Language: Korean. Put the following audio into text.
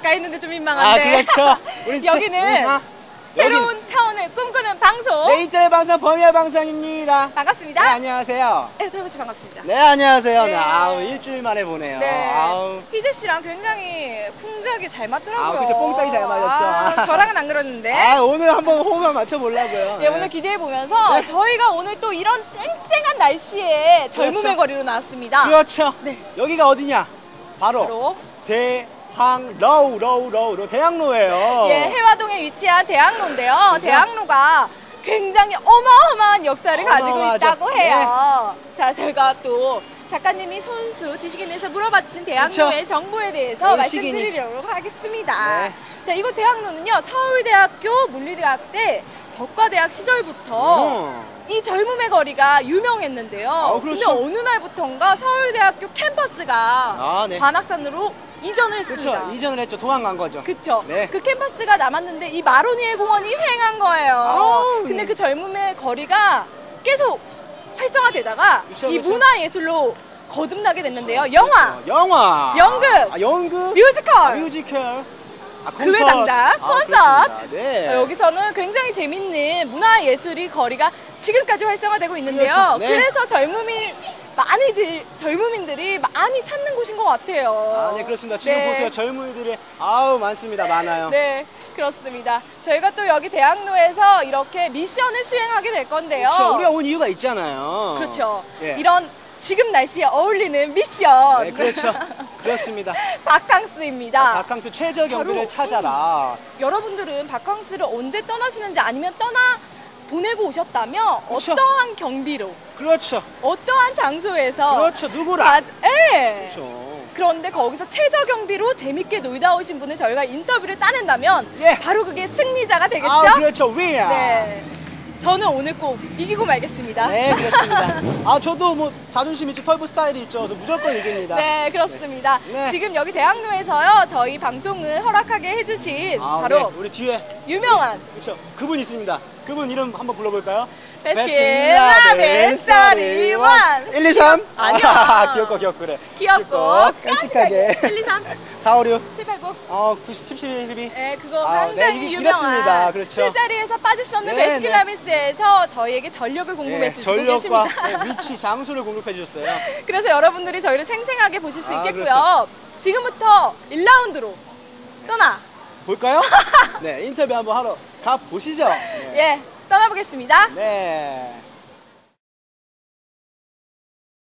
가까이 있는데 좀 민망한데. 그렇죠. 우리 여기는 새로운 차원을 꿈꾸는 방송. 네, 인터넷 방송 범위의 방송입니다. 반갑습니다. 네, 안녕하세요. 네, 도엽씨 반갑습니다. 네, 안녕하세요. 네. 아우, 일주일 만에 보네요. 네. 아우. 희재 씨랑 굉장히 쿵짝이 잘 맞더라고요. 그쵸, 뽕짝이 잘 맞았죠. 저랑은 안 그러는데. 오늘 한번 호흡을 맞춰보려고요. 네, 오늘 기대해 보면서 네. 저희가 오늘 또 이런 쨍쨍한 날씨에 젊음의 그렇죠. 거리로 나왔습니다. 그렇죠. 네. 여기가 어디냐? 바로 대학로 대학로예요. 예, 해화동에 위치한 대학로인데요. 그죠? 대학로가 굉장히 어마어마한 역사를 가지고 어마어마하죠. 있다고 해요. 자, 저희가 또 작가님이 손수 지식인에서 물어봐 주신 대학로의 그쵸? 정보에 대해서 시기니. 말씀드리려고 하겠습니다. 네. 자, 이곳 대학로는요, 서울대학교 물리대학대 법과대학 시절부터 이 젊음의 거리가 유명했는데요. 근데 그렇죠. 어느 날부턴가 서울대학교 캠퍼스가 네. 관악산으로 이전을 했습니다. 그렇죠. 이전을 했죠. 도망간 거죠. 그쵸. 네. 그 캠퍼스가 남았는데 이 마로니에 공원이 횡한 거예요. 근데 그 젊음의 거리가 계속 활성화되다가 그쵸, 이 그쵸. 문화예술로 거듭나게 됐는데요. 영화, 영화, 연극, 연극, 뮤지컬, 뮤지컬, 그 외 당당, 콘서트. 그렇습니다. 네. 여기서는 굉장히 재밌는 문화예술이 거리가 지금까지 활성화되고 있는데요. 그렇죠. 네. 그래서 젊음인들이 많이 찾는 곳인 것 같아요. 네, 그렇습니다. 지금 네. 보세요. 젊은이들이 많습니다. 많아요. 네, 그렇습니다. 저희가 또 여기 대학로에서 이렇게 미션을 수행하게 될 건데요. 그렇죠. 우리가 온 이유가 있잖아요. 그렇죠. 예. 이런 지금 날씨에 어울리는 미션. 네, 그렇죠. 그렇습니다. 바캉스입니다. 바캉스 최저 경비를 바로, 찾아라. 여러분들은 바캉스를 언제 떠나시는지 아니면 보내고 오셨다면 그렇죠. 어떠한 경비로, 그렇죠. 어떠한 장소에서 그렇죠. 누구라. 예. 그렇죠. 그런데 거기서 최저 경비로 재밌게 놀다 오신 분을 저희가 인터뷰를 따낸다면 예. 바로 그게 승리자가 되겠죠? 그렇죠. 위야. 네. 저는 오늘 꼭 이기고 말겠습니다. 네, 그렇습니다. 저도 뭐 자존심 있죠. 털보 스타일이 있죠. 저 무조건 이깁니다. 네, 그렇습니다. 네. 지금 여기 대학로에서요, 저희 방송을 허락하게 해주신 바로 네. 우리 뒤에 유명한 그렇죠. 그분 있습니다. 그분 이름 한번 불러볼까요? 베스킨라빈스 31 1, 2, 3? 아니요. 귀엽고 그래. 귀엽고 깜찍하게 1, 2, 3 4, 5, 6 7, 8, 9 90, 17, 12 네, 그거 굉장히 네, 유명한 이렇습니다. 그렇죠. 술자리에서 빠질 수 없는 네, 베스킨라빈스에서 저희에게 전력을 공급해 주시고 전력과 계십니다. 위치, 장소를 공급해 주셨어요. 그래서 여러분들이 저희를 생생하게 보실 수 있겠고요. 그렇죠. 지금부터 1라운드로 떠나 볼까요? 네, 인터뷰 한번 하러 가보시죠. 네. 예, 떠나보겠습니다. 네.